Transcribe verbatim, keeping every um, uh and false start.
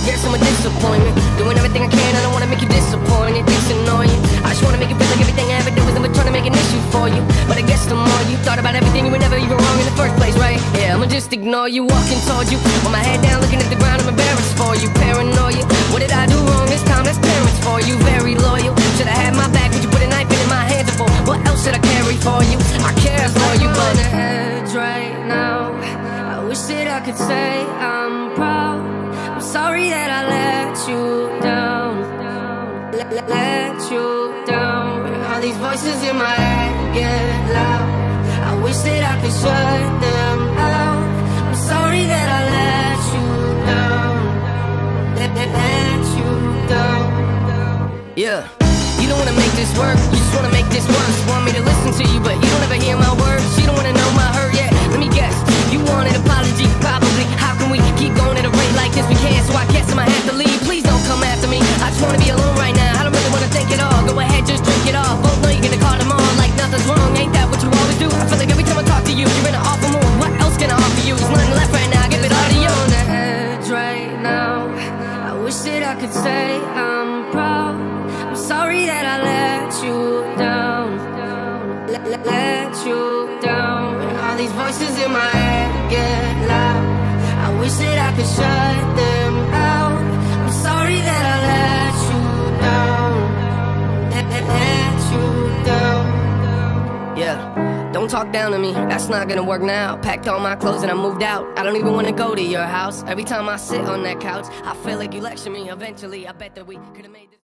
guess I'm a disappointment. Doing everything I can, I don't wanna make you disappointed. It's annoying. I just wanna make it feel like everything I ever did was never trying to make an issue for you. But I guess the more you thought about everything, you were never even wrong in the first place, right? Yeah, I'ma just ignore you, walking towards you with my head down, looking at the ground. I'm embarrassed for you, paranoia. What did I do wrong this time? That's parents for you, very loyal. Should've had my back, but you put a knife in my hands for. What else should I carry for you? I care for you, but on the edge right now. I wish that I could say I'm proud. I'm sorry that I let you down. Let, let, let you down. All these voices in my head get loud. I wish that I could shut them out. I'm sorry that I let you down. Let, let, let you down. Yeah. You don't wanna make this work, you just wanna make this worse. Want me to listen to you, but you don't ever hear my words. You don't wanna know my hurt yet. Let me guess, you want an apology, probably. How can we keep going at a rate like this? We can't, so I guess I'ma have to leave. Please don't come after me. I just wanna be alone right now. I don't really wanna think it all. Go ahead, just drink it all. Both know you're gonna call them on like nothing's wrong. Ain't that what you always do? I feel like every time I talk to you, you're in an awful mood. What else can I offer you? There's nothing left right now. I give it all to you. On the edge right now. I wish that I could say I'm proud. I'm sorry that I let you down. Let, let, let you down. All these voices in my head get loud. I wish that I could shut them out. I'm sorry that I let you down. Let, let, let you down. Yeah, don't talk down to me, that's not gonna work now. Packed all my clothes and I moved out. I don't even wanna go to your house. Every time I sit on that couch, I feel like you lecture me. Eventually, I bet that we could've made this